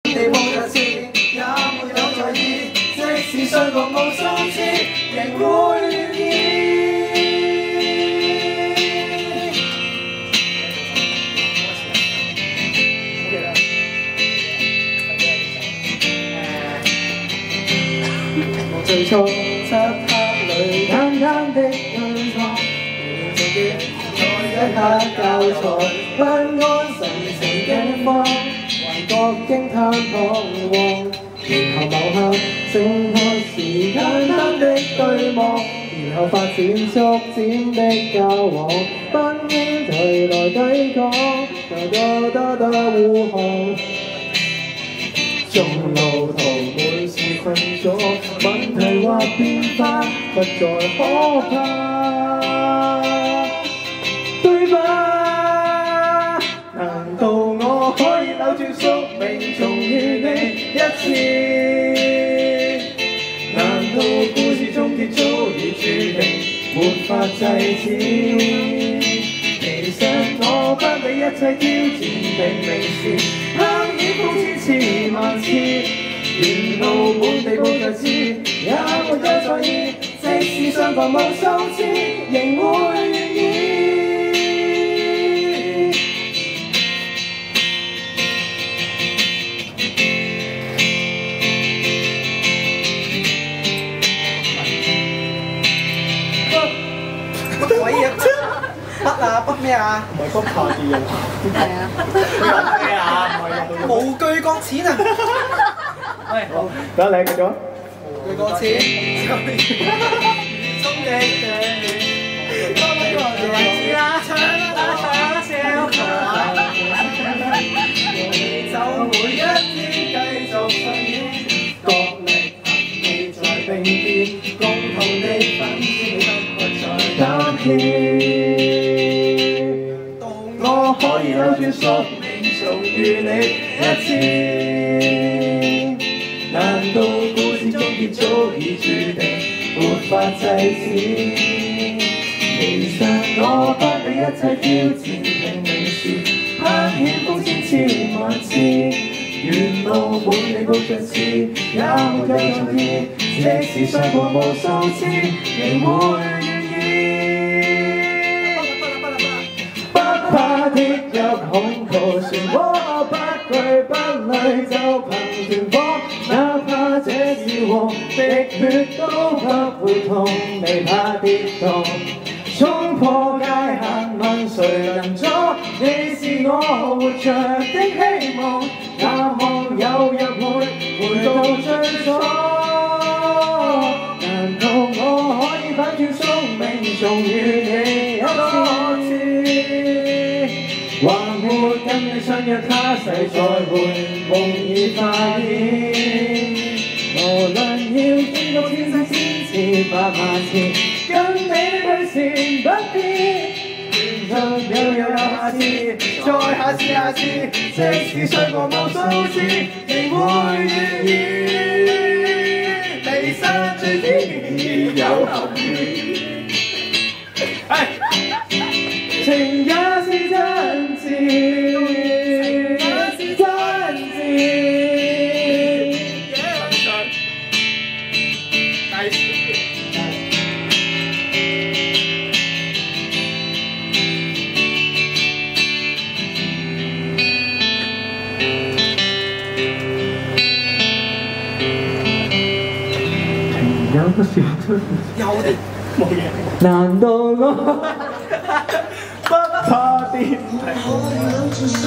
地無一次，也沒有在意，即使相逢無數次，仍會願意。我最初漆黑裏簡單的對錯，自己在一刻交錯，不安神情驚慌，還覺驚嘆彷徨。然後某刻靜看時簡單的對望，然後發展逐漸的交往，不應提來抵抗，護航。眾路途滿是困阻，問題或變化不再可怕，對吧？難道我可以扭轉宿命，重遇你一次？難道故事終結早已注定，沒法制止？其實我不理一切挑戰，明明是攀險風千次萬次，沿路滿地佈着刺，也沒有在意，即使相逢無數次，仍會願意。乜鬼嘢？筆啊，筆咩啊？唔係筆下啲嘢。係啊。筆咩啊？唔係無懼擱淺啊！喂，好，得你繼續。無懼擱淺。中嘅你，多啲個嚟試啦，唱啦笑佢，就每一天繼續上演，角力行氣在並肩，共同地奮戰不再膽怯。我可以扭轉宿命，重遇你一次。難道故事終結早已注定，沒法制止？其實我不理一切挑戰，明明是攀險風千次萬次，沿路滿地佈着刺，也沒有在意，即使相逢無數次，仍會願意。不怕跌入恐怖漩渦，不懼不累就憑團火，哪怕這是禍，滴血都不會痛，未怕跌宕。衝破界限，問誰能阻？你是我活着的希望，哪望有日會回到最初？難道我可以反轉宿命，重遇你一次？還沒跟你相約他世再會，夢已化現。無論要經過千世千次百萬次，跟你的對視不變，有下次，再下次下次，即使相逢無數次，仍會願意。離散最天有含義，情也是真摯。有個小春，有啲冇嘢。難道我不怕跌？